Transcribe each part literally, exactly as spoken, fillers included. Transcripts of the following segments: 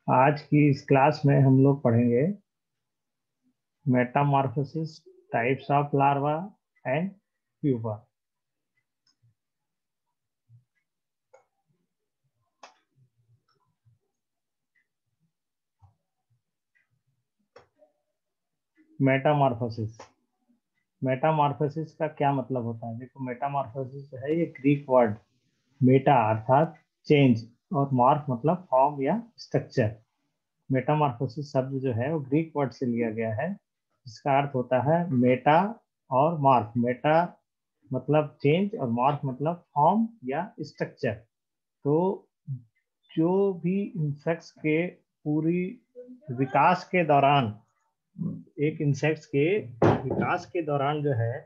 आज की इस क्लास में हम लोग पढ़ेंगे metamorphosis, types of larva and pupa. Metamorphosis metamorphosis का क्या मतलब होता है? देखो, मेटामॉर्फोसिस जो है ये ग्रीक वर्ड मेटा अर्थात चेंज और मॉर्फ मतलब फॉर्म या स्ट्रक्चर। मेटामॉर्फोसिस शब्द जो है वो ग्रीक वर्ड से लिया गया है, जिसका अर्थ होता है मेटा और मॉर्फ। मेटा मतलब चेंज और मॉर्फ मतलब फॉर्म या स्ट्रक्चर। तो जो भी इंसेक्ट्स के पूरी विकास के दौरान एक इंसेक्ट्स के विकास के दौरान जो है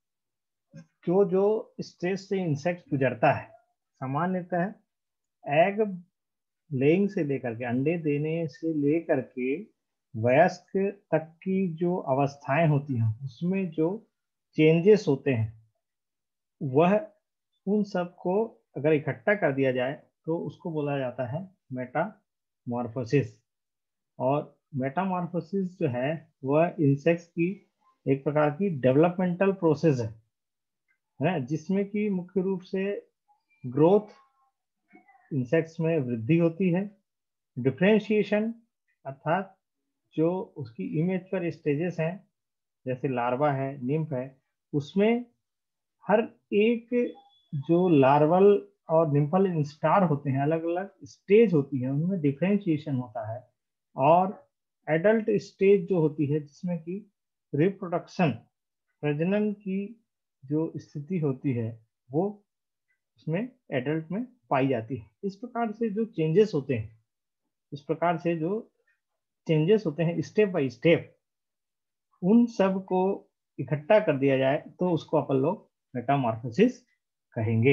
जो जो स्टेज से इंसेक्ट गुजरता है, सामान्यतः एग लेइंग से लेकर के अंडे देने से लेकर के वयस्क तक की जो अवस्थाएं होती हैं उसमें जो चेंजेस होते हैं वह उन सब को अगर इकट्ठा कर दिया जाए तो उसको बोला जाता है मेटामॉर्फोसिस। और मेटामॉर्फोसिस जो है वह इंसेक्ट्स की एक प्रकार की डेवलपमेंटल प्रोसेस है है जिसमें कि मुख्य रूप से ग्रोथ, इंसेक्ट्स में वृद्धि होती है, डिफरेंशिएशन अर्थात जो उसकी इमेच्योर स्टेजेस हैं जैसे लार्वा है, निम्फ है, उसमें हर एक जो लार्वल और निम्फल इंस्टार होते हैं, अलग अलग स्टेज होती है, उनमें डिफरेंशिएशन होता है। और एडल्ट स्टेज जो होती है जिसमें कि रिप्रोडक्शन, प्रजनन की जो स्थिति होती है वो उसमें एडल्ट में पाई जाती है। इस प्रकार से जो चेंजेस होते हैं इस प्रकार से जो चेंजेस होते हैं स्टेप बाय स्टेप, उन सब को इकट्ठा कर दिया जाए तो उसको अपन लोग मेटामॉर्फोसिस कहेंगे।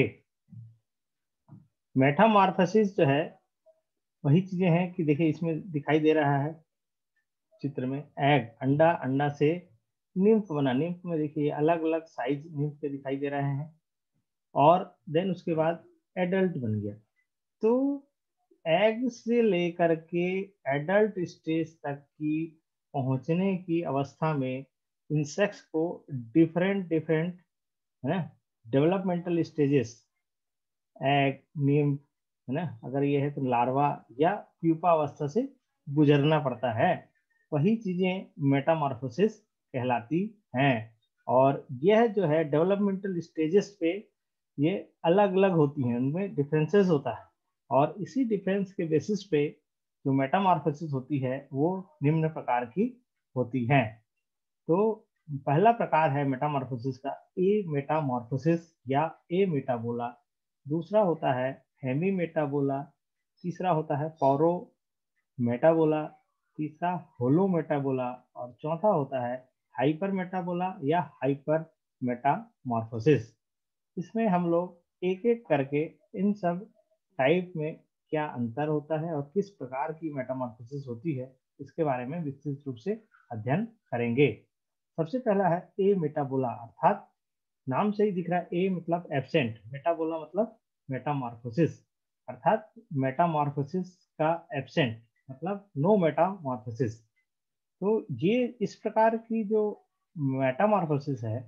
मेटामॉर्फोसिस जो है वही चीजें हैं कि देखिए इसमें दिखाई दे रहा है चित्र में एग, अंडा, अंडा से निम्फ बना। निम्फ में देखिए अलग अलग साइज निम्फ के दिखाई दे रहे हैं और देन उसके बाद एडल्ट बन गया। तो एग से लेकर के एडल्ट स्टेज तक की पहुंचने की अवस्था में इंसेक्ट्स को डिफरेंट डिफरेंट है ना डेवलपमेंटल स्टेजेस, एग, नीम, है ना, अगर ये है तो लार्वा या प्यूपा अवस्था से गुजरना पड़ता है। वही चीजें मेटामॉर्फोसिस कहलाती हैं। और यह जो है डेवलपमेंटल स्टेजेस पे ये अलग अलग होती हैं, उनमें डिफरेंसेस होता है। और इसी डिफरेंस के बेसिस पे जो मेटामॉर्फोसिस होती है वो निम्न प्रकार की होती हैं। तो पहला प्रकार है मेटामॉर्फोसिस का ए मेटामॉर्फोसिस या ए मेटाबोला। दूसरा होता है हेमी मेटाबोला। तीसरा होता है पौरो मेटाबोला। तीसरा होलो मेटाबोला। और चौथा होता है हाइपर मेटाबोला या हाइपर मेटामॉर्फोसिस। इसमें हम लोग एक एक करके इन सब टाइप में क्या अंतर होता है और किस प्रकार की मेटामॉर्फोसिस होती है इसके बारे में विस्तृत रूप से अध्ययन करेंगे। सबसे पहला है ए मेटाबोला, अर्थात नाम से ही दिख रहा है ए मतलब एब्सेंट, मेटाबोला मतलब मेटामॉर्फोसिस, अर्थात मेटामॉर्फोसिस का एब्सेंट मतलब नो मेटामॉर्फोसिस। तो ये इस प्रकार की जो मेटामॉर्फोसिस है,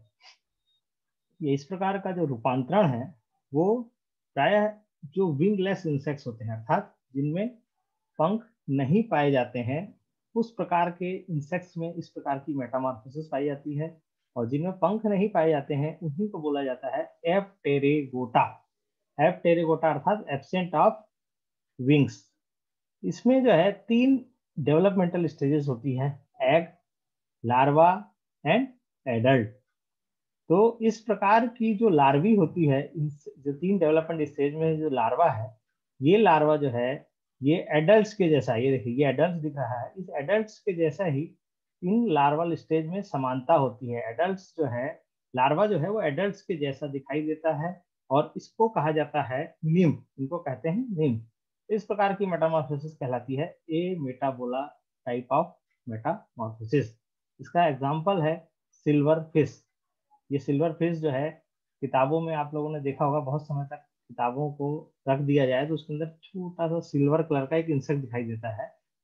ये इस प्रकार का जो रूपांतरण है वो प्रायः जो विंगलेस इंसेक्ट्स होते हैं अर्थात जिनमें पंख नहीं पाए जाते हैं, उस प्रकार के इंसेक्ट्स में इस प्रकार की मेटामॉर्फोसिस पाई जाती है। और जिनमें पंख नहीं पाए जाते हैं उन्हीं को बोला जाता है एप्टेरिगोटा। एप्टेरिगोटा अर्थात एब्सेंट ऑफ विंग्स। इसमें जो है तीन डेवलपमेंटल स्टेजेस होती हैं, एग, लार्वा एंड एडल्ट। तो इस प्रकार की जो लार्वी होती है, जो तीन डेवलपमेंट स्टेज में जो लार्वा है, ये लार्वा जो है ये एडल्ट्स के जैसा, ये देखिए ये एडल्ट दिख रहा है, इस एडल्ट्स के जैसा ही इन लार्वल स्टेज में समानता होती है। एडल्ट्स जो है, लार्वा जो है वो एडल्ट्स के जैसा दिखाई देता है और इसको कहा जाता है निम्फ, इनको कहते हैं निम्फ। इस प्रकार की मेटामॉर्फोसिस कहलाती है ametabola type of metamorphosis. इसका एग्जाम्पल है सिल्वर फिश। ये सिल्वर फिश जो है किताबों में आप लोगों ने देखा होगा, बहुत समय तक किताबों को रख दिया जाए तो उसके अंदर छोटा सा सिल्वर कलर का एक इंसेक्ट दिखाई देता है,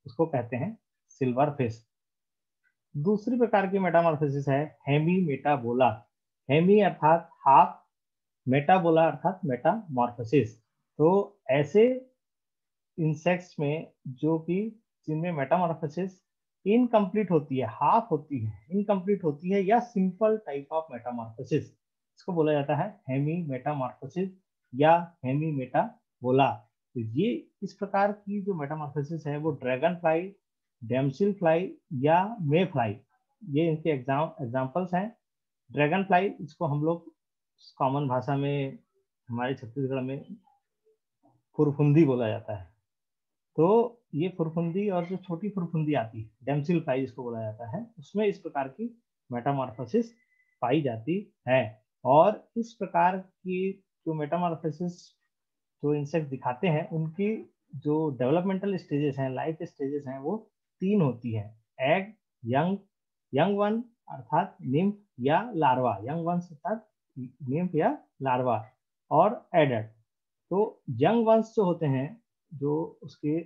उसको कहते हैं सिल्वर फिश। दूसरी प्रकार की मेटामॉर्फोसिस है हेमी मेटाबोला। हेमी अर्थात हाफ, मेटाबोला अर्थात मेटामॉर्फोसिस। तो ऐसे इंसेक्ट्स में जो कि जिनमें मेटामॉर्फोसिस इनकम्प्लीट होती है, हाफ होती है, इनकम्प्लीट होती है, या सिंपल टाइप ऑफ मेटामॉर्फोसिस, इसको बोला जाता है हेमी मेटामॉर्फोसिस या हेमी मेटाबोला। तो ये इस प्रकार की जो मेटामॉर्फोसिस है वो ड्रैगन फ्लाई, डेमसिल फ्लाई या मे फ्लाई, ये इनके एग्जाम एग्जाम्पल्स हैं। ड्रैगन फ्लाई, इसको हम लोग कॉमन भाषा में हमारे छत्तीसगढ़ में फुरफुंदी बोला जाता है। तो ये फुरफुंदी और जो छोटी फुरफुंदी आती है, डेमसिल फ्लाई जिसको बोला जाता है, उसमें इस प्रकार की मेटामॉर्फोसिस पाई जाती है। और इस प्रकार की जो मेटामॉर्फोसिस जो इंसेक्ट दिखाते हैं, उनकी जो डेवलपमेंटल स्टेजेस हैं, लाइफ स्टेजेस हैं, वो तीन होती है। एग, यंग यंग वन अर्थात निम्फ या लार्वा, यंग वन अर्थात निम्फ या लार्वा, और एडल्ट। तो यंग वंस जो होते हैं, जो उसके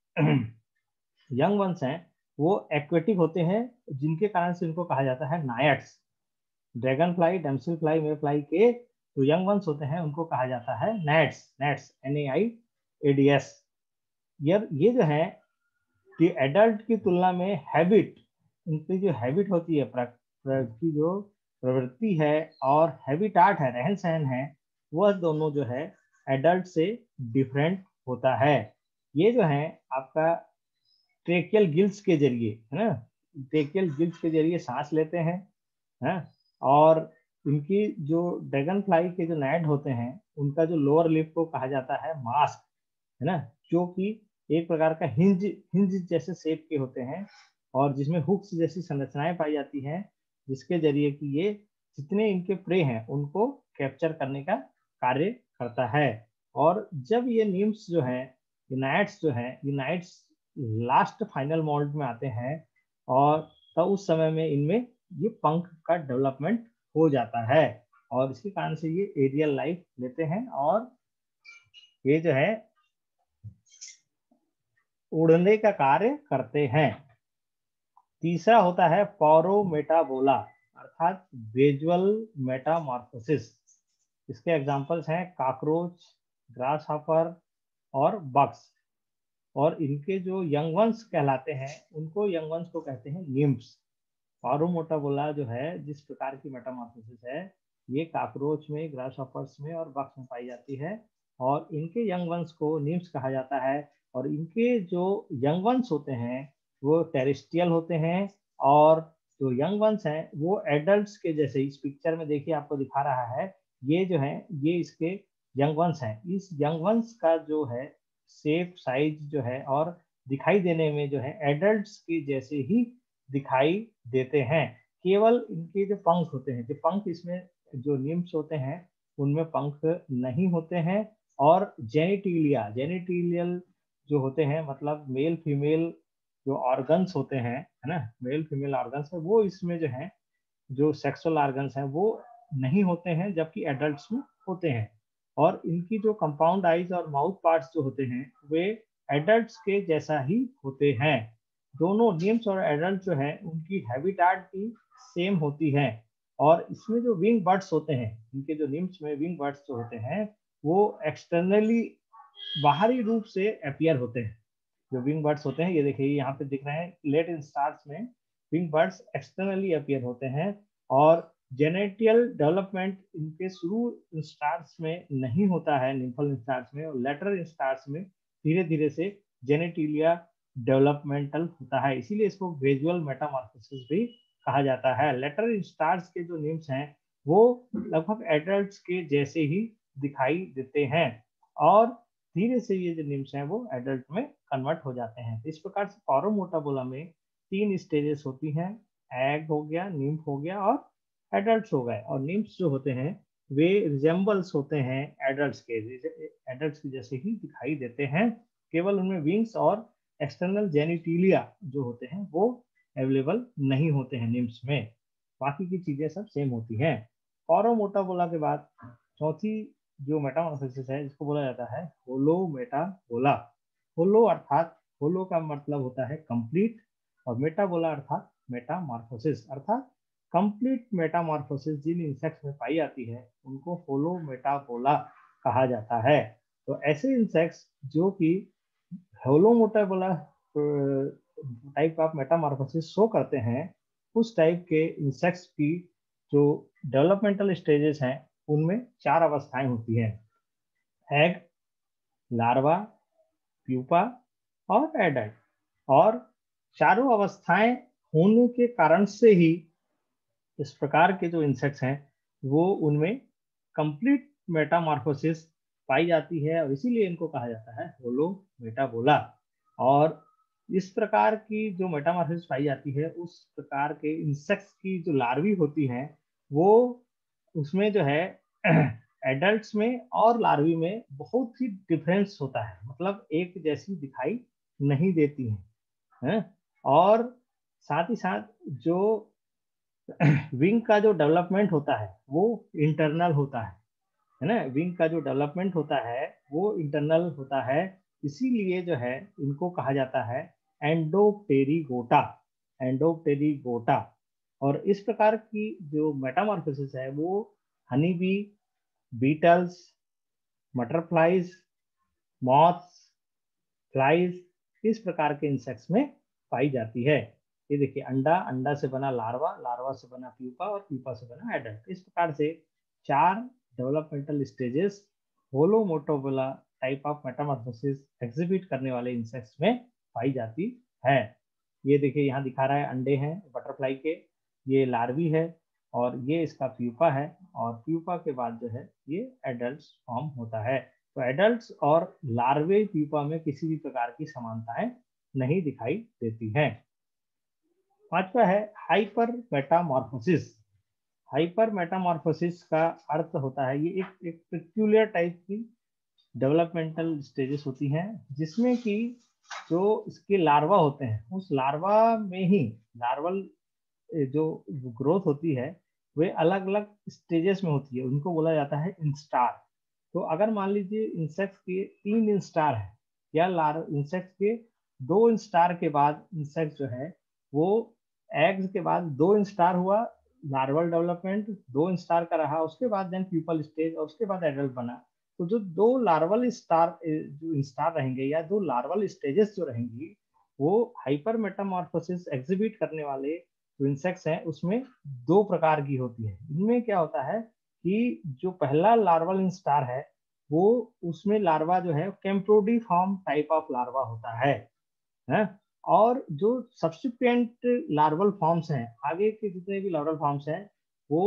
यंग वंस हैं, वो एक्वेटिक होते हैं, जिनके कारण से इनको कहा जाता है naiads. Dragon fly, damsel fly, may fly के जो यंग वंस होते हैं उनको कहा जाता है naiads, naiads N A I A D S. ये ये जो है कि एडल्ट की तुलना में हैबिट, इनकी जो हैबिट होती है, की जो प्रवृत्ति है और हैबिटाट है, रहन सहन है, वह दोनों जो है एडल्ट से डिफरेंट होता है। ये जो है आपका ट्रेकियल गिल्स के जरिए, है ना, ट्रेकियल गिल्स के जरिए सांस लेते हैं, है। और इनकी जो ड्रैगन फ्लाई के जो नेट होते हैं, उनका जो लोअर लिप को कहा जाता है मास्क, है ना, जो कि एक प्रकार का हिंज हिंज जैसे शेप के होते हैं, और जिसमें हुक्स जैसी संरचनाएं पाई जाती हैं, जिसके जरिए कि ये जितने इनके प्रे हैं उनको कैप्चर करने का कार्य करता है। और जब ये नीम्स जो है, यूनाइट्स जो है, यूनाइट्स लास्ट फाइनल मोल्ड में आते हैं, और तब उस समय में इनमें ये पंख का डेवलपमेंट हो जाता है, और इसके कारण से ये एरियल लाइफ लेते हैं, और ये जो है उड़ने का कार्य करते हैं। तीसरा होता है पॉरोमेटाबोला अर्थात वेजुअल मेटामॉर्फोसिस। इसके एग्जांपल्स हैं काकरोच, ग्रास हॉपर और बग्स। और इनके जो यंग वंस कहलाते हैं, उनको यंग वंस को कहते हैं निम्फ्स। पॉरोमेटाबोला जो है, जिस प्रकार की मेटामॉर्फोसिस है, ये काकरोच में, ग्रास हॉपर्स में और बग्स में पाई जाती है, और इनके यंग वंस को निम्फ्स कहा जाता है। और इनके जो यंग वंस होते हैं वो टेरेस्ट्रियल होते हैं, और जो यंग वंस हैं वो एडल्ट्स के जैसे, इस पिक्चर में देखिए आपको दिखा रहा है, ये जो है ये इसके यंग वंस हैं। इस यंग वंस का जो है शेप, साइज जो है, और दिखाई देने में जो है एडल्ट्स के जैसे ही दिखाई देते हैं। केवल इनके जो पंख होते हैं, जो पंख इसमें जो निम्स होते हैं उनमें पंख नहीं होते हैं। और जेनिटिलिया, जेनिटिलियल जो होते हैं, मतलब मेल फीमेल जो ऑर्गन्स होते हैं, है ना, मेल फीमेल ऑर्गन्स है, वो इसमें जो है, जो सेक्सुअल ऑर्गन्स हैं वो नहीं होते हैं, जबकि एडल्ट्स में होते हैं। और इनकी जो कंपाउंड आईज और माउथ पार्ट्स जो होते हैं, वे एडल्ट्स के जैसा ही होते हैं। दोनों निम्स और एडल्ट जो है उनकी हैबिटाट भी सेम होती है। और इसमें जो विंग बर्ड्स होते हैं, इनके जो निम्स में विंग बर्ड्स जो होते हैं, वो एक्सटर्नली, बाहरी रूप से अपियर होते हैं। जो विंग बर्ड्स होते हैं, ये देखिए यहाँ पे दिख रहे हैं, लेट इन स्टार्स में विंग बर्ड्स एक्सटर्नली अपियर होते हैं, और जेनेटियल डेवलपमेंट इनके शुरू स्टार्स में नहीं होता है, निम्फल स्टार्स में, और लेटर स्टार्स में धीरे धीरे से जेनेटिलिया डेवलपमेंटल होता है। इसीलिए इसको ग्रेजुअल मेटामॉर्फोसिस भी कहा जाता है। लेटर स्टार्स के जो निम्स हैं वो लगभग एडल्ट्स के जैसे ही दिखाई देते हैं, और धीरे से ये जो निम्स हैं वो एडल्ट में कन्वर्ट हो जाते हैं। इस प्रकार से पॉरोमोटाबोला में तीन स्टेजेस होती हैं, एग हो गया, निम्फ हो गया, और एडल्ट्स हो गए। और निम्फ्स जो होते हैं वे रिजेंबल्स होते हैं एडल्ट्स के, एडल्ट्स के जैसे ही दिखाई देते हैं, केवल उनमें विंग्स और एक्सटर्नल जेनिटिलिया जो होते हैं वो अवेलेबल नहीं होते हैं निम्फ्स में। बाकी की चीजें सब सेम होती हैं। पॉरोमोटाबोला के बाद चौथी जो मेटामॉर्फोसिस है, जिसको बोला जाता है होलो मेटाबोला। होलो अर्थात होलो का मतलब होता है कंप्लीट, और मेटाबोला अर्थात मेटामॉर्फोसिस, अर्थात कंप्लीट मेटामॉर्फोसिस जिन इंसेक्ट्स में पाई जाती है उनको होलो मेटाबोला कहा जाता है। तो ऐसे इंसेक्ट्स जो कि holometabola type of metamorphosis show करते हैं, उस टाइप के इंसेक्ट्स की जो डेवलपमेंटल स्टेजेस हैं उनमें चार अवस्थाएं होती हैं: एग, लार्वा, प्यूपा और एडल्ट। और चारों अवस्थाएं होने के कारण से ही इस प्रकार के जो इंसेक्ट्स हैं वो उनमें कंप्लीट मेटामॉर्फोसिस पाई जाती है, और इसीलिए इनको कहा जाता है होलो मेटाबोला। और इस प्रकार की जो मेटामॉर्फोसिस पाई जाती है उस प्रकार के इंसेक्ट्स की जो लार्वी होती हैं वो उसमें जो है एडल्ट्स में और लार्वी में बहुत ही डिफरेंस होता है, मतलब एक जैसी दिखाई नहीं देती हैं है? और साथ ही साथ जो विंग का जो डेवलपमेंट होता है वो इंटरनल होता है है ना। विंग का जो डेवलपमेंट होता है वो इंटरनल होता है, इसीलिए जो है इनको कहा जाता है एंडोप्टेरिगोटा, एंडोप्टेरिगोटा। और इस प्रकार की जो मेटामॉर्फोसिस है वो honey bee, beetles, butterflies, moths, flies, इस प्रकार के इंसेक्ट्स में पाई जाती है। ये देखिए, अंडा, अंडा से बना लार्वा, लार्वा से बना प्यूपा और प्यूपा से बना एडल्ट। इस प्रकार से चार developmental stages holometabola type of metamorphosis exhibit करने वाले इंसेक्ट्स में पाई जाती है। ये देखिए यहाँ दिखा रहा है, अंडे हैं बटरफ्लाई के, ये लार्वी है, और ये इसका प्यूपा है, और प्यूपा के बाद जो है ये एडल्ट फॉर्म होता है। तो एडल्ट्स और लार्वे प्यूपा में किसी भी प्रकार की समानताएं नहीं दिखाई देती हैं। पांचवा है हाइपर मेटामॉर्फोसिस। हाइपर मेटामॉर्फोसिस का अर्थ होता है, ये एक एक पेक्यूलियर टाइप की डेवलपमेंटल स्टेजेस होती हैं जिसमें कि जो इसके लार्वा होते हैं उस लार्वा में ही लार्वल जो ग्रोथ होती है वे अलग अलग स्टेजेस में होती है, उनको बोला जाता है इंस्टार। तो अगर मान लीजिए इंसेक्ट्स के तीन इंस्टार है, या लार इंसेक्ट्स के दो इंस्टार के बाद इंसेक्ट जो है वो एग्स के बाद दो इंस्टार हुआ, लार्वल डेवलपमेंट दो इंस्टार का रहा, उसके बाद देन प्यूपल स्टेज, और उसके बाद एडल्ट बना। तो जो दो लार्वल स्टार जो इंस्टार रहेंगे या दो लार्वल स्टेजेस जो रहेंगी वो हाइपर मेटामॉर्फोसिस एग्जिबिट करने वाले जो इंसेक्ट्स हैं उसमें दो प्रकार की होती है। इनमें क्या होता है कि जो पहला लार्वल इंस्टार है वो उसमें लार्वा जो है कैम्प्रोडिफॉर्म टाइप ऑफ लार्वा होता है, है? और जो सब्सिक्वेंट लार्वल फॉर्म्स हैं, आगे के जितने भी लार्वल फॉर्म्स हैं, वो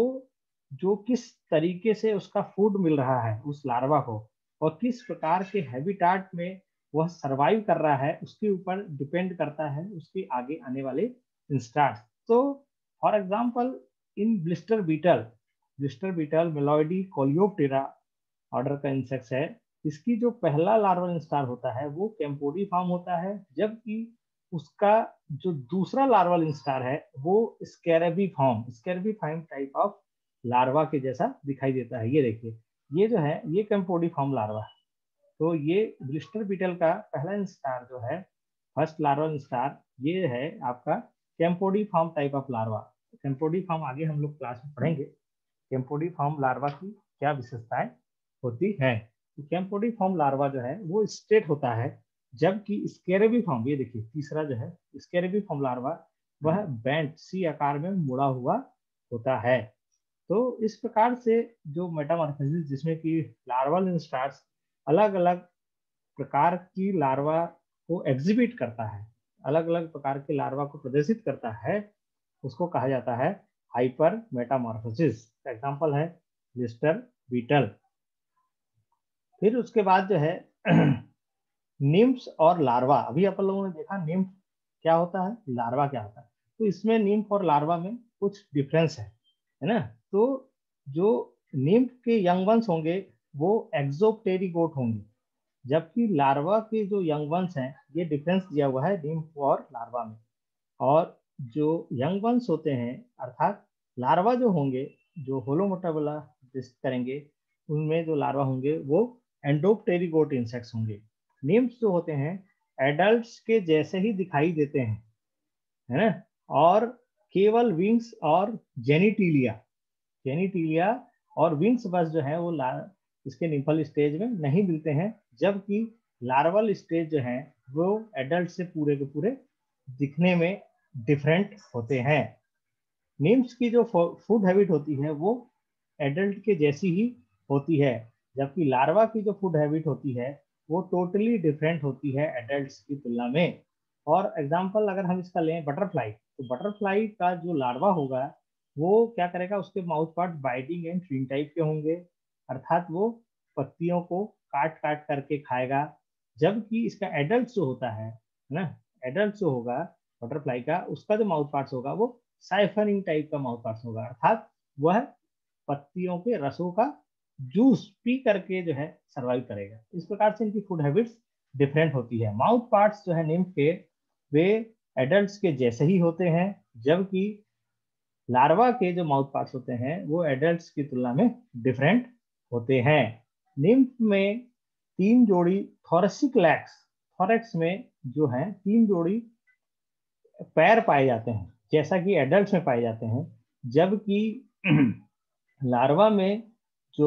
जो किस तरीके से उसका फूड मिल रहा है उस लार्वा को और किस प्रकार के हैबिटाट में वह सरवाइव कर रहा है उसके ऊपर डिपेंड करता है उसके आगे आने वाले इंस्टार्स। तो for example in blister beetle, blister beetle Meloidae Coleoptera order का इंसेक्ट है, इसकी जो पहला लार्वल इंस्टार होता है वो कैम्पोडी फॉर्म होता है, जबकि उसका जो दूसरा लार्वल इंस्टार है वो scarabaeiform, scarabaeiform type of larva के जैसा दिखाई देता है। ये देखिए, ये जो है ये कैम्पोडी फॉर्म लार्वा है। तो ये ब्लिस्टर बीटल का पहला इंस्टार जो है, फर्स्ट लार्वल इंस्टार, ये है आपका campodeiform type of larva. Campodeiform आगे हम लोग क्लास में पढ़ेंगे, कैम्पोडी फॉर्म लार्वा की क्या विशेषताएं होती है। तो कैम्पोडी फॉर्म लार्वा जो है वो स्ट्रेट होता है, जबकि स्केरेबी फॉर्म, ये देखिए तीसरा जो है स्केरेबी फॉर्म लार्वा, वह बेंट सी आकार में मुड़ा हुआ होता है। तो इस प्रकार से जो मेटामॉर्फोसिस जिसमें कि लार्वल इंस्टार्स अलग अलग प्रकार की लार्वा को एग्जिबिट करता है, अलग अलग प्रकार के लार्वा को प्रदर्शित करता है, उसको कहा जाता है हाइपर मेटामॉर्फोसिस। एग्जांपल है ब्लिस्टर बीटल। फिर उसके बाद जो है निम्फ्स और लार्वा। अभी अपन लोगों ने देखा निम्फ क्या होता है, लार्वा क्या होता है, तो इसमें निम्फ और लार्वा में कुछ डिफरेंस है, है ना। तो जो निम्फ के यंग वंस होंगे वो एक्सोप्टेरिगोट होंगे, जबकि लार्वा के जो यंग वंस हैं, ये डिफरेंस दिया हुआ है निम्फ और लार्वा में। और जो यंग वंस होते हैं अर्थात लार्वा जो होंगे, जो होलो मोटाबोला करेंगे, उनमें जो लार्वा होंगे वो एंडोप्टेरिगोट इंसेक्ट्स होंगे। निम्फ्स जो होते हैं एडल्ट्स के जैसे ही दिखाई देते हैं, है ना, और केवल विंग्स और जेनिटिलिया जेनिटिलिया और विंग्स बस जो है वो ला, इसके निम्फल स्टेज में नहीं मिलते हैं, जबकि लार्वल स्टेज जो है वो एडल्ट से पूरे के पूरे दिखने में डिफरेंट होते हैं। निम्फ्स की जो फूड हैबिट होती है वो एडल्ट के जैसी ही होती है, जबकि लार्वा की जो फूड हैबिट होती है वो टोटली डिफरेंट होती है एडल्ट्स की तुलना में। और एग्जांपल अगर हम इसका लें बटरफ्लाई, तो बटरफ्लाई का जो लार्वा होगा वो क्या करेगा, उसके mouth part biting and chewing type के होंगे, अर्थात वो पत्तियों को काट काट करके खाएगा। जबकि इसका एडल्ट जो होता है ना, एडल्ट जो होगा बटरफ्लाई का, उसका जो माउथ पार्ट्स होगा वो साइफनिंग टाइप का माउथ पार्ट्स होगा, अर्थात वह पत्तियों के रसों का जूस पी करके जो है सरवाइव करेगा। इस प्रकार से इनकी फूड हैबिट्स डिफरेंट होती है। माउथ पार्ट्स जो है निम्फ के वे एडल्ट्स के जैसे ही होते हैं, जबकि लार्वा के जो माउथ पार्ट्स होते हैं वो एडल्ट्स की तुलना में डिफरेंट होते हैं। निम्फ में तीन जोड़ी थोरेसिक लैक्स, थोरेक्स में जो है तीन जोड़ी पैर पाए जाते हैं जैसा कि एडल्ट्स में पाए जाते हैं, जबकि लार्वा में जो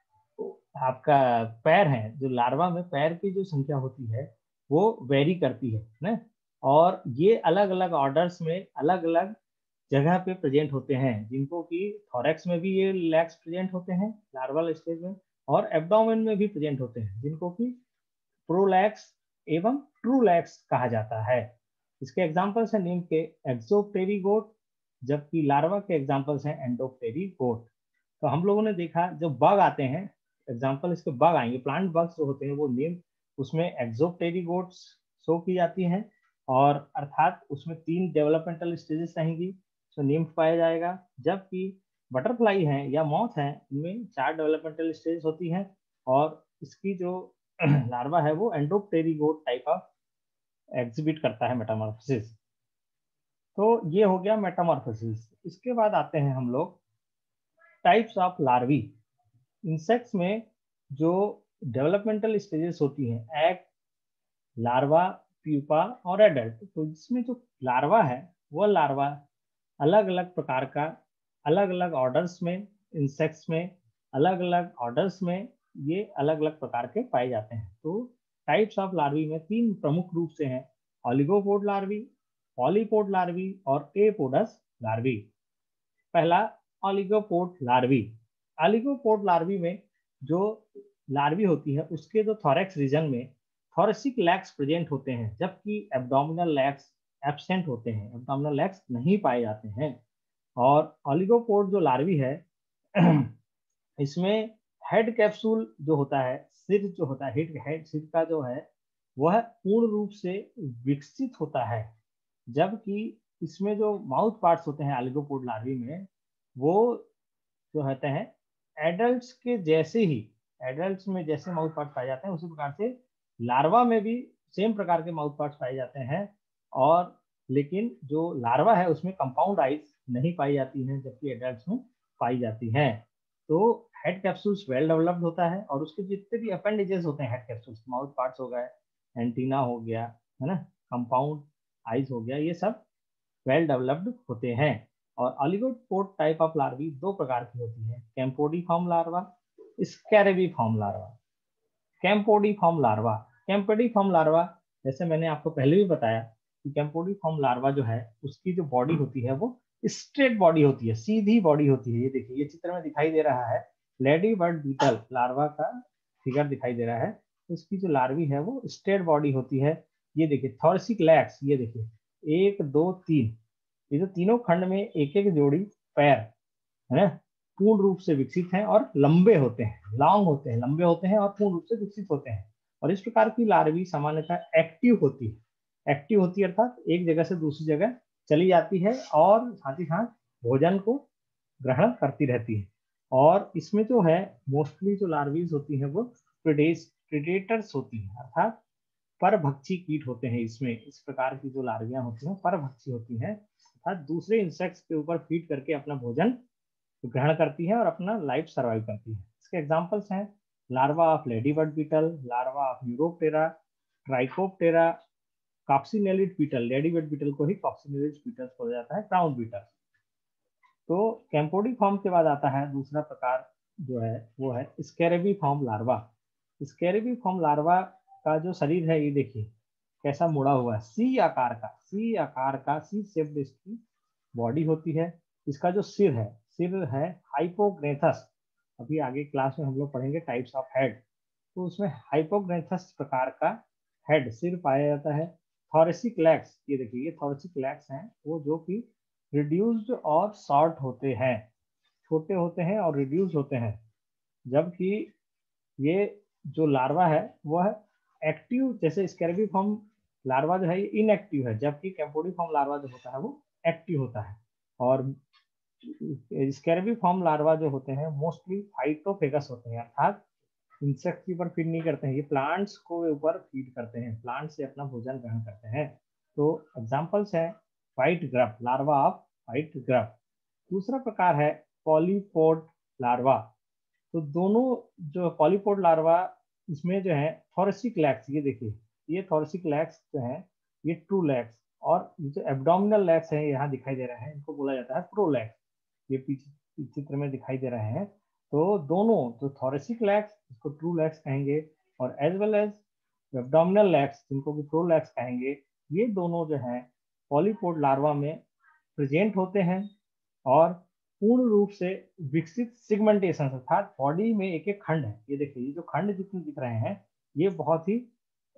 आपका पैर है, जो लार्वा में पैर की जो संख्या होती है वो वेरी करती है ना, और ये अलग अलग ऑर्डर्स में अलग अलग जगह पे प्रेजेंट होते हैं, जिनको कि थोरेक्स में भी ये लैक्स प्रेजेंट होते हैं लार्वल स्टेज में, और एब्डोमेन में भी प्रेजेंट होते हैं, जिनको कि प्रोलैक्स एवं ट्रूलैक्स कहा जाता है। इसके एग्जांपल्स हैं निम्फ के एक्सोप्टेरिगोट, जबकि लार्वा के एग्जांपल्स हैं एंडोप्टेरिगोट। तो हम लोगों ने देखा जो बग आते हैं, एग्जांपल इसके बग आएंगे, प्लांट बग्स जो होते हैं वो निम्फ, उसमें एक्सोप्टेरिगोट्स शो की जाती हैं, और अर्थात उसमें तीन डेवलपमेंटल स्टेजेस रहेंगी, तो निम्फ पाया जाएगा। जबकि बटरफ्लाई है या मॉथ है, इनमें चार डेवलपमेंटल स्टेज होती हैं, और इसकी जो लार्वा है वो एंडोप्टेरिगोट टाइप ऑफ एग्जिबिट करता है मेटामॉर्फोसिस। तो ये हो गया मेटामॉर्फोसिस। इसके बाद आते हैं हम लोग टाइप्स ऑफ लार्वी। इंसेक्ट्स में जो डेवलपमेंटल स्टेजेस होती हैं, एग, लार्वा, प्यूपा और एडल्ट, तो इसमें जो लार्वा है वह लार्वा अलग अलग प्रकार का, अलग अलग ऑर्डर्स में, इंसेक्ट्स में अलग अलग ऑर्डर्स में ये अलग अलग प्रकार के पाए जाते हैं। तो टाइप्स ऑफ लार्वी में तीन प्रमुख रूप से हैं, ऑलिगोपोड लार्वी, पॉलीपोड लार्वी और एपोडस लार्वी। पहला ऑलिगोपोड लार्वी। ऑलिगोपोड लार्वी में जो लार्वी होती है उसके जो थोरेक्स रीजन में थोरेसिक लैक्स प्रेजेंट होते हैं, जबकि एब्डोमिनल लैक्स एब्सेंट होते हैं, एब्डोमिनल लैक्स नहीं पाए जाते हैं। और ऑलिगोपोड जो लार्वी है इसमें हेड कैप्सूल जो होता है, सिर जो होता है, हेड हेड सिर का जो है वह पूर्ण रूप से विकसित होता है, जबकि इसमें जो माउथ पार्ट्स होते हैं ऑलिगोपोड लार्वी में वो जो होते हैं एडल्ट्स के जैसे ही, एडल्ट्स में जैसे माउथ पार्ट्स पाए जाते हैं उसी प्रकार से लार्वा में भी सेम प्रकार के माउथ पार्ट्स पाए जाते हैं। और लेकिन जो लार्वा है उसमें कंपाउंड आइज नहीं पाई जाती हैं, जबकि एडल्ट्स में पाई जाती हैं। तो हेड कैप्सूल्स वेल डेवलप्ड होता है, और उसके जितने भी अपेंडेजेस होते हैं हेड कैप्सूल्स, माउथ पार्ट्स हो गए, एंटीना हो गया, है ना, कंपाउंड आइज हो गया, ये सब वेल डेवलप्ड होते हैं। और ऑलिगोपोड टाइप ऑफ लार्वी दो प्रकार की होती है, campodeiform larva, scarabaeiform larva. Campodeiform larva, campodeiform larva जैसे मैंने आपको पहले भी बताया कि कैम्पोडिफॉर्म लार्वा जो है उसकी जो बॉडी होती है वो स्ट्रेट बॉडी होती है, सीधी बॉडी होती है। ये देखिए, ये चित्र में दिखाई दे रहा है लेडी बर्ड बीटल लार्वा का फिगर दिखाई दे रहा है, उसकी जो लार्वी है वो स्ट्रेट बॉडी होती है। ये देखिए थॉर्सिक लैक्स, ये देखिए एक दो तीन, ये जो तीनों खंड में एक एक जोड़ी पैर है ना, पूर्ण रूप से विकसित हैं और लंबे होते हैं, लॉन्ग होते हैं, लंबे होते हैं और पूर्ण रूप से विकसित होते हैं। और इस प्रकार की लार्वी सामान्यतः एक्टिव होती है, एक्टिव होती है अर्थात एक जगह से दूसरी जगह चली जाती है और साथ ही साथ भोजन को ग्रहण करती रहती है। और इसमें जो है मोस्टली जो लार्वीज होती है वो प्रेडेटर्स होती है, अर्थात परभक्षी कीट होते हैं। इसमें इस प्रकार की जो लार्वियां होती हैं परभक्षी होती हैं, अर्थात दूसरे इंसेक्ट्स के ऊपर फीड करके अपना भोजन ग्रहण करती है और अपना लाइफ सर्वाइव करती है। इसके एग्जांपल्स हैं larva of lady bird beetle, larva of Neuroptera, Trichoptera, coccinellid beetle, ladybird beetle को ही कॉक्सिनेलिड बीटल्स बोला जाता है, क्राउन बीटल। तो कैम्पोडिफॉर्म के बाद आता है दूसरा प्रकार जो है वो है स्कैरेबीफॉर्म लार्वा। स्कैरेबीफॉर्म लार्वा का जो शरीर है ये देखिए कैसा मुड़ा हुआ है, सी आकार का, सी आकार का सी शेप्ड इसकी बॉडी होती है। इसका जो सिर है, सिर है हाइपोग्नेथस। अभी आगे क्लास में हम लोग पढ़ेंगे टाइप्स ऑफ हेड, तो उसमें हाइपोग्नेथस प्रकार का हेड, सिर पाया जाता है। थॉरेसिक लेग्स, ये देखिए ये थॉरेसिक लेग्स हैं वो जो कि रिड्यूस्ड और शॉर्ट होते हैं, छोटे होते हैं और रिड्यूस होते हैं। जबकि ये जो लार्वा है वह एक्टिव, जैसे स्कैरेबीफॉर्म लार्वा जो है ये इनएक्टिव है, जबकि कैम्पोडिफॉर्म लार्वा जो होता है वो एक्टिव होता है। और स्कैरेबीफॉर्म लार्वा जो होते हैं मोस्टली फाइटोफेगस होते हैं, अर्थात इंसेक्ट के ऊपर फीड नहीं करते हैं, ये प्लांट्स को ऊपर फीड करते हैं, प्लांट से अपना भोजन ग्रहण करते हैं। तो एग्जांपल्स है white grub, larva of white grub. दूसरा प्रकार है पॉलीपोड लार्वा। तो दोनों जो पॉलीपोड लार्वा, इसमें जो है थोरेसिक लेग्स, ये देखिए ये थोरेसिक लेग्स जो है ये ट्रू लेग्स, और ये जो एब्डोमिनल लेग्स है यहाँ दिखाई दे रहे हैं इनको बोला जाता है प्रोलेग्स, ये पीछे चित्र में दिखाई दे रहे हैं। तो दोनों जो थोरेसिक लेग्स इसको ट्रू लेग्स कहेंगे, और as well as abdominal legs जिनको भी प्रोलेग्स कहेंगे, ये दोनों जो है पॉलीपोड लार्वा में प्रेजेंट होते हैं। और पूर्ण रूप से विकसित सिगमेंटेशन, अर्थात बॉडी में एक एक खंड है, ये देखिए ये जो खंड जितने दिख रहे हैं ये बहुत ही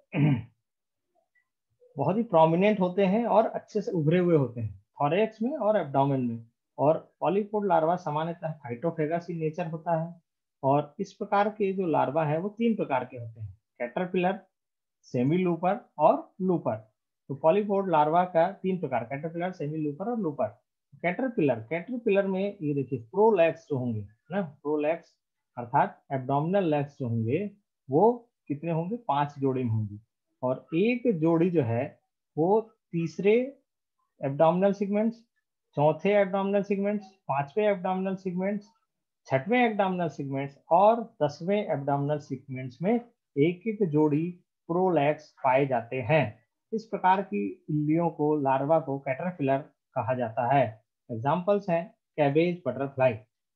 बहुत ही प्रोमिनेंट होते हैं और अच्छे से उभरे हुए होते हैं थोरेक्स में और एब्डोमेन में। और पॉलीपोड लार्वा सामान्यतः फाइटोफेगस इन नेचर होता है। और इस प्रकार के जो लार्वा है वो तीन प्रकार के होते हैं, कैटरपिलर, सेमी लूपर और लूपर। तो पॉलीपोड लार्वा का तीन प्रकार, कैटरपिलर, सेमी लूपर और लूपर। कैटरपिलर, कैटरपिलर में ये देखिए प्रोलैक्स जो होंगे ना, प्रोलैक्स अर्थात एब्डोमिनल लेग्स जो होंगे वो कितने होंगे, पांच जोड़ी में होंगी। और एक जोड़ी जो है वो तीसरे एब्डोमिनल सिगमेंट्स, चौथे एब्डोमिनल सिगमेंट्स, पांचवें एब्डोमिनल सिगमेंट्स, छठवें एब्डोमिनल सिगमेंट्स और दसवें एब्डोमिनल सिगमेंट्स में एक एक जोड़ी प्रोलैक्स पाए जाते हैं। इस प्रकार की इल्लियों को, लार्वा को कैटरपिलर कहा जाता है। एग्जाम्पल्स हैं cabbage butterfly.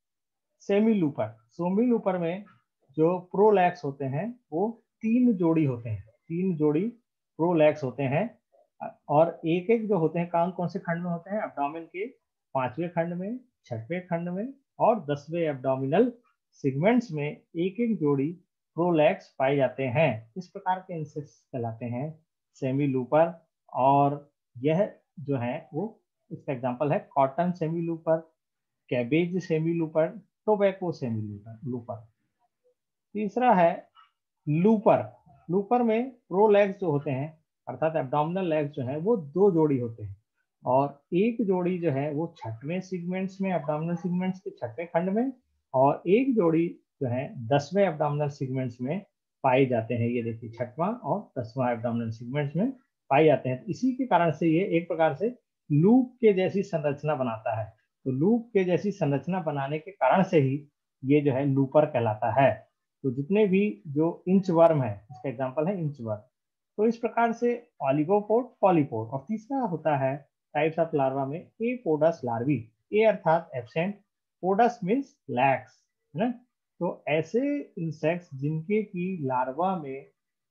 Semi looper, semi looper में जो प्रोलैक्स होते हैं वो तीन जोड़ी होते हैं, तीन जोड़ी प्रोलैक्स होते हैं। और एक एक जो होते हैं कौन कौन से खंड में होते हैं, एब्डोमेन के पांचवें खंड में, छठवें खंड में और दसवें एब्डोमिनल सिगमेंट्स में एक एक जोड़ी प्रोलैक्स पाए जाते हैं। इस प्रकार के इंसेक्ट्स कहलाते हैं सेमी लूपर। और यह जो है वो इसका एग्जांपल है cotton semi looper, cabbage semi looper, tobacco semi looper looper तीसरा है लूपर। लूपर में प्रो लेग्स जो होते हैं अर्थात एब्डोमिनल लेग्स जो है वो दो जोड़ी होते हैं, और एक जोड़ी जो है वो छठवें सिगमेंट्स में, एब्डोमिनल सिगमेंट्स के छठवें खंड में, और एक जोड़ी जो है दसवें एब्डोमिनल सिगमेंट्स में पाए जाते हैं। ये देखिए छठवां और दसवां एब्डोमिनल सिगमेंट्स में पाए जाते हैं। इसी के कारण से ये एक प्रकार से लूप के जैसी संरचना बनाता है। तो लूप के जैसी संरचना बनाने के कारण से ही ये जो है लूपर कहलाता है। तो जितने भी जो इंच वर्म है, इसका एग्जांपल है इंच वर्म। तो इस प्रकार से ऑलिगोपोड, पॉलीपोड। और तीसरा होता है टाइप्स ऑफ लार्वा में एपोडस लार्वी। ए अर्थात एब्सेंट, पोडस मीन्स लैक्स, है ना। तो ऐसे इंसेक्ट्स जिनके की लार्वा में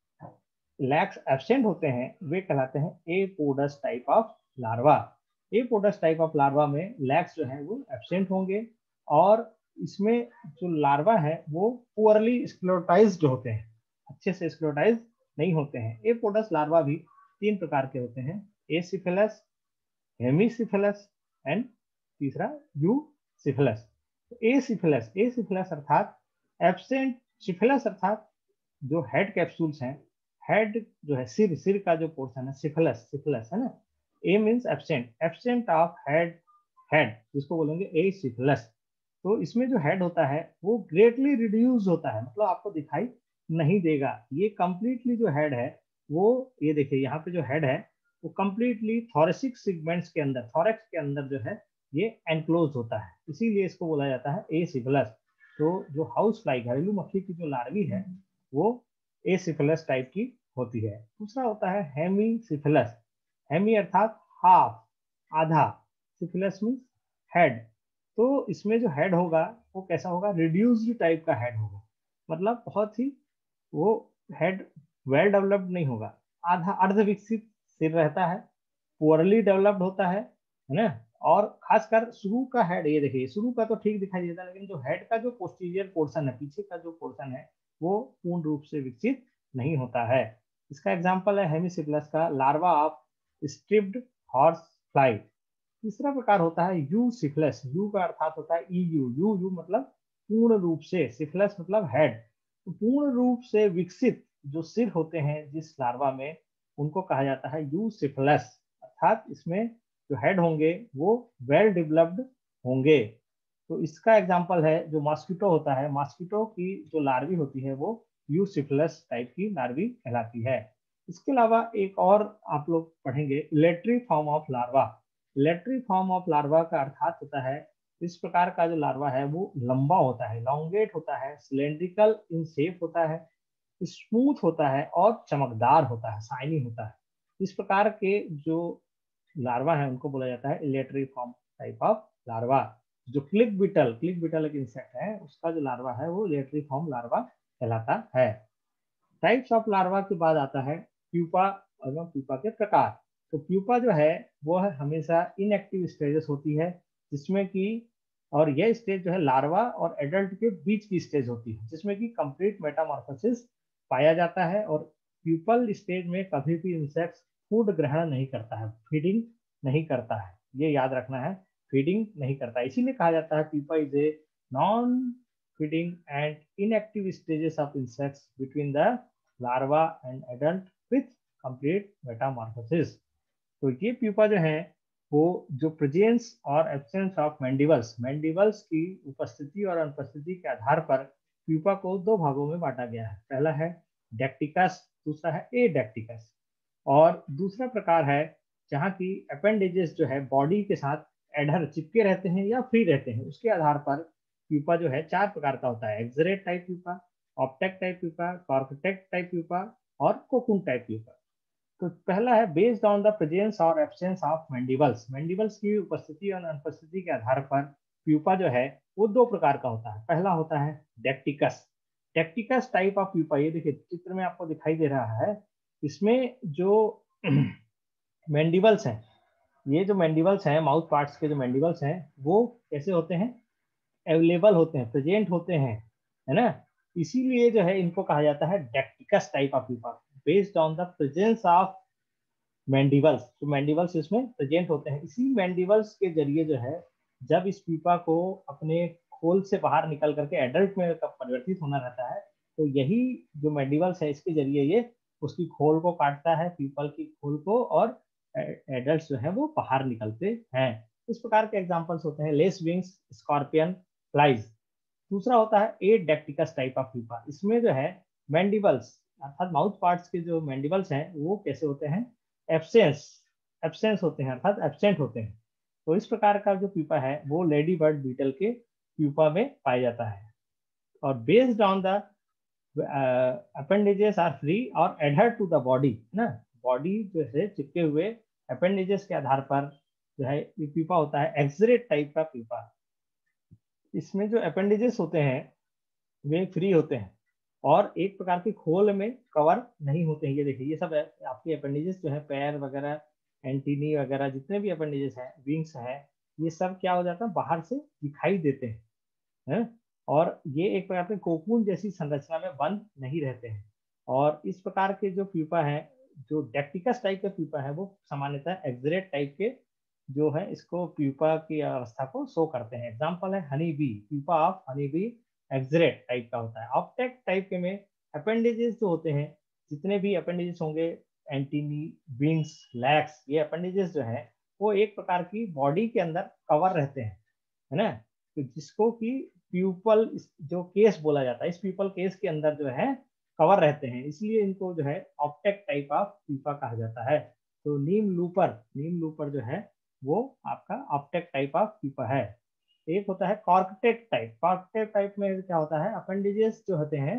लैक्स एब्सेंट होते हैं वे कहलाते हैं apodous type of larva. Apodous type of larva में लैक्स जो है वो एब्सेंट होंगे, और इसमें जो लार्वा है वो पुअरली स्क्लेरोटाइज्ड होते हैं, अच्छे से स्क्लेरोटाइज नहीं होते हैं। एपोडस लार्वा भी तीन प्रकार के होते हैं, एसिफेलस, हेमीसिफेलस एंड तीसरा यूसिफेलस। एसिफेलस, एसिफेलस अर्थात एब्सेंट, सिफेलस अर्थात जो हेड कैप्सूल्स हैं, हेड जो है सिर, सिर का जो पोर्शन है, सिफेलस, सिफेलस है ना। A means absent, absent of head, head जिसको बोलेंगे एसिफेलस। तो इसमें जो हेड होता है वो ग्रेटली रिड्यूस होता है, मतलब आपको दिखाई नहीं देगा। ये कंप्लीटली जो हेड है वो, ये देखिए यहाँ पे जो हेड है वो कंप्लीटली थोरेसिक सिगमेंट्स के अंदर, थोरेक्स के अंदर जो है ये एनक्लोज होता है, इसीलिए इसको बोला जाता है एसिफेलस। तो जो हाउस फ्लाई, घरेलू मक्खी की जो लार्वी है वो एसिफेलस टाइप की होती है। दूसरा होता है हेमीसिफिलस। हेमी अर्थात हाफ, आधा, सिफिलस मीन्स हेड। तो इसमें जो हेड होगा वो कैसा होगा, रिड्यूस्ड टाइप का हेड होगा, मतलब बहुत ही वो हेड वेल डेवलप्ड नहीं होगा, आधा अर्ध विकसित सिर रहता है, पुअरली डेवलप्ड होता है है ना। और खासकर शुरू का हेड, ये देखिए शुरू का तो ठीक दिखाई देता है, लेकिन जो हेड का जो पोस्टीरियर पोर्शन है, पीछे का जो पोर्शन है, वो पूर्ण रूप से विकसित नहीं होता है। इसका एग्जाम्पल है हेमीसिफिलस का larva of striped horse fly. तीसरा प्रकार होता है यू सिफिलस। यू का अर्थात होता है ई यू, यू यू मतलब पूर्ण रूप से, सिफिलस मतलब हेड। तो पूर्ण रूप से विकसित जो सिर होते हैं जिस लार्वा में, उनको कहा जाता है यू सिफिलस, अर्थात इसमें जो हेड होंगे वो वेल डेवलप्ड होंगे। तो इसका एग्जाम्पल है जो मॉस्किटो होता है, मॉस्किटो की जो लार्वी होती है वो यू सिफिलस टाइप की लार्वी कहलाती है। इसके अलावा एक और आप लोग पढ़ेंगे, elateriform of larva. Elateriform of larva का अर्थात होता है इस प्रकार का जो लार्वा है वो लंबा होता है, लॉन्गेट होता है, सिलेंड्रिकल इन शेप होता है, स्मूथ होता है और चमकदार होता है, शाइनी होता है। इस प्रकार के जो लार्वा है उनको बोला जाता है elateriform type of larva. जो क्लिक बिटल, क्लिक बिटल एक इंसेक्ट है, उसका जो लार्वा है वो इलेक्ट्री फॉर्म लार्वा कहलाता है। टाइप्स ऑफ लार्वा के बाद आता है प्यूपा और प्यूपा के प्रकार। तो प्यूपा जो है वो है हमेशा इनएक्टिव स्टेजेस होती है, जिसमें कि, और यह स्टेज जो है लार्वा और एडल्ट के बीच की स्टेज होती है, जिसमें कि कंप्लीट मेटामॉर्फोसिस पाया जाता है। और प्यूपल स्टेज में कभी भी इंसेक्ट फूड ग्रहण नहीं करता है, फीडिंग नहीं करता है, ये याद रखना है, फीडिंग नहीं करता है। इसीलिए कहा जाता है pupa is a non feeding and inactive stages of insects between the larva and adult with complete metamorphosis। तो ये प्यूपा जो है वो जो प्रेजेंस और एब्सेंस ऑफ मैंडिबल्स, मैंडिबल्स की उपस्थिति और अनुपस्थिति के आधार पर प्यूपा को दो भागों में बांटा गया है। पहला है डेक्टिकस, दूसरा है एडेक्टिकस। और दूसरा प्रकार है जहाँ की अपेंडेजेस जो है बॉडी के साथ एडहर चिपके रहते हैं या फ्री रहते हैं, उसके आधार पर प्यूपा जो है चार प्रकार का होता है, exarate type pupa, obtect type pupa, coarctate type pupa और कोकून टाइप प्यूपा। तो पहला है बेस्ड ऑन द प्रेजेंस और एब्सेंस ऑफ मैंडिबल्स। मैंडिबल्स की उपस्थिति और अनुपस्थिति के आधार पर प्यूपा जो है वो दो प्रकार का होता है। पहला होता है decticous. Decticous type of pupa, ये देखिए चित्र में आपको दिखाई दे रहा है, इसमें जो मैंडिबल्स हैं, ये जो मैंडिबल्स हैं, माउथ पार्ट्स के जो मैंडिबल्स हैं, वो कैसे होते हैं, अवेलेबल होते हैं, प्रेजेंट होते हैं, है ना। इसीलिए जो है इनको कहा जाता है decticous type of pupa, based on the presence of mandibles. तो मैंडिबल्स इसमें प्रेजेंट होते हैं, इसी मैंडिबल्स के जरिए जो है जब इस प्यूपा को अपने खोल से बाहर निकल करके एडल्ट में परिवर्तित होना रहता है, तो यही जो मैंडिबल्स है इसके जरिए ये उसकी खोल को काटता है, पीपल की खोल को, और एडल्ट जो है वो बाहर निकलते हैं। इस प्रकार के एग्जाम्पल्स होते हैं लेस विंग्स स्कॉर्पियन फ्लाइज। दूसरा होता है एडेक्टिकस टाइप ऑफ प्यूपा। इसमें जो है मैंडिबल्स अर्थात माउथ पार्ट्स के जो मैंडिबल्स हैं वो कैसे होते हैं, एब्सेंस एब्सेंस होते हैं, अर्थात एब्सेंट होते हैं। तो इस प्रकार का जो प्यूपा है वो लेडी बर्ड बीटल के प्यूपा में पाया जाता है। और based on the appendages are free और एडहर टू द बॉडी ना, बॉडी जो है चिपके हुए अपेंडेजेस के आधार पर जो है ये प्यूपा होता है एक्सरेट टाइप का प्यूपा। इसमें जो अपेंडेजेस होते हैं वे फ्री होते हैं और एक प्रकार के खोल में कवर नहीं होते हैं। ये देखिए ये सब आपके अपेंडेजेस जो है, पैर वगैरह, एंटीनी वगैरह, जितने भी अपेंडेजेस हैं, विंग्स हैं, ये सब क्या हो जाता है, बाहर से दिखाई देते हैं, है? और ये एक प्रकार के कोकून जैसी संरचना में बंद नहीं रहते हैं। और इस प्रकार के जो प्यूपा है, जो डेक्टिकस टाइप का प्यूपा है, वो सामान्यतः एक्सरेट टाइप के जो है इसको प्यूपा की अवस्था को शो करते हैं। एग्जाम्पल है honey bee, pupa of honey bee exarate type का होता है। ऑप्टेक टाइप के में अपेंडेजेस जो होते हैं, जितने भी अपेंडेजेस होंगे, एंटीनी, विंग्स, लैक्स, ये अपेंडेजेस जो है वो एक प्रकार की बॉडी के अंदर कवर रहते हैं, है ना। तो जिसको कि प्यूपल जो केस बोला जाता है, इस प्यूपल केस के अंदर जो है कवर रहते हैं, इसलिए इनको जो है ऑप्टेक टाइप ऑफ प्यूपा कहा जाता है। तो नीम लूपर, नीम लूपर जो है वो आपका ऑप्टेक टाइप ऑफ प्यूपा है। एक होता है कॉर्कटेक टाइप। कॉर्कटेक टाइप में क्या होता है, अपेंडेजेस जो होते हैं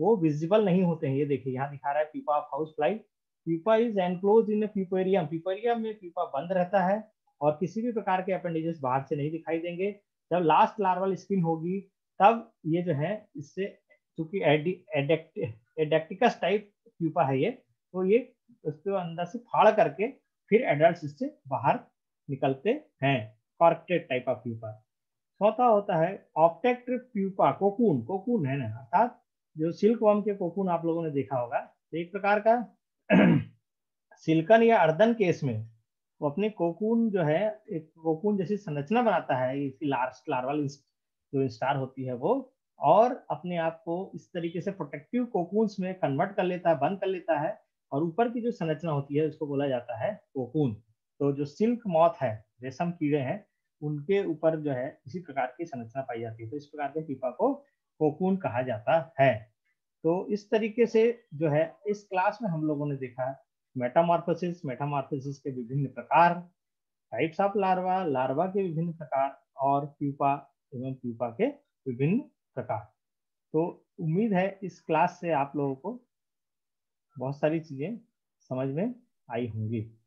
वो विजिबल नहीं होते हैं। ये देखिए यहाँ दिखा रहा है pupa of house fly. Pupa is enclose in puparium. Puparium में प्यूपा बंद रहता है और किसी भी प्रकार के अपेंडेजेस बाहर से नहीं दिखाई देंगे। जब लास्ट लार्वल स्पिन होगी तब ये जो है इससे, चूंकि एडेक्टिकस टाइप प्यूपा है ये, तो ये उसको अंदर से फाड़ करके फिर एडल्ट इससे बाहर निकलते हैं। Coarctate type of pupa. चौथा होता है ऑप्टेक्ट प्यूपा, कोकून। कोकून है ना, अर्थात जो सिल्क वर्म के कोकून आप लोगों ने देखा होगा, तो एक प्रकार का सिल्कन या अर्दन केस में वो अपने कोकून जो है, एक कोकून जैसी संरचना बनाता है, इसकी लार्ज लार्वल जो स्टार होती है वो, और अपने आप को इस तरीके से प्रोटेक्टिव कोकून्स में कन्वर्ट कर लेता है, बंद कर लेता है, और ऊपर की जो संरचना होती है उसको बोला जाता है कोकून। तो जो सिल्क मॉथ है, रेशम कीड़े हैं, उनके ऊपर जो है इसी प्रकार की संरचना पाई जाती है। तो इस प्रकार के प्यूपा को कोकून कहा जाता है। तो इस तरीके से जो है इस क्लास में हम लोगों ने देखा मेटामॉर्फोसिस, मेटामॉर्फोसिस के विभिन्न प्रकार, टाइप्स ऑफ लार्वा, लार्वा के विभिन्न प्रकार, और प्यूपा एवं प्यूपा के विभिन्न प्रकार। तो उम्मीद है इस क्लास से आप लोगों को बहुत सारी चीजें समझ में आई होंगी।